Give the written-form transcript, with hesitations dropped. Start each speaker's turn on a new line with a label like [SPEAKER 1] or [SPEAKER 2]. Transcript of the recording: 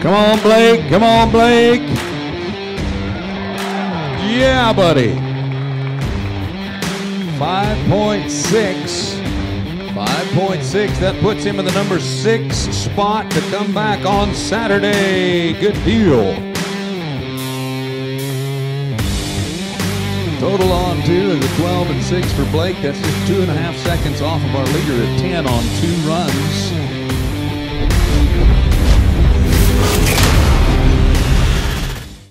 [SPEAKER 1] Come on, Blake. Come on, Blake. Yeah, buddy. 5.6. 5.6. That puts him in the number 6 spot to come back on Saturday. Good deal. Total on 2 is a 12 and 6 for Blake. That's just 2.5 seconds off of our leader at 10 on 2 runs.